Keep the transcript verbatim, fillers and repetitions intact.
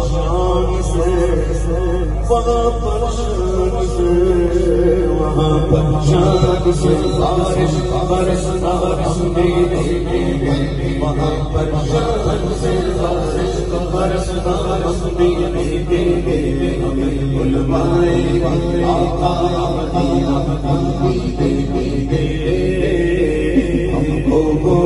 शान से, वहाँ पर शान से, वहाँ पर शान से बारिश बरस बरस देंगे, वहाँ पर शान से बारिश बरस बरस देंगे, हमें बुलवाएंगे आका मदीना हम भी देंगे, हमको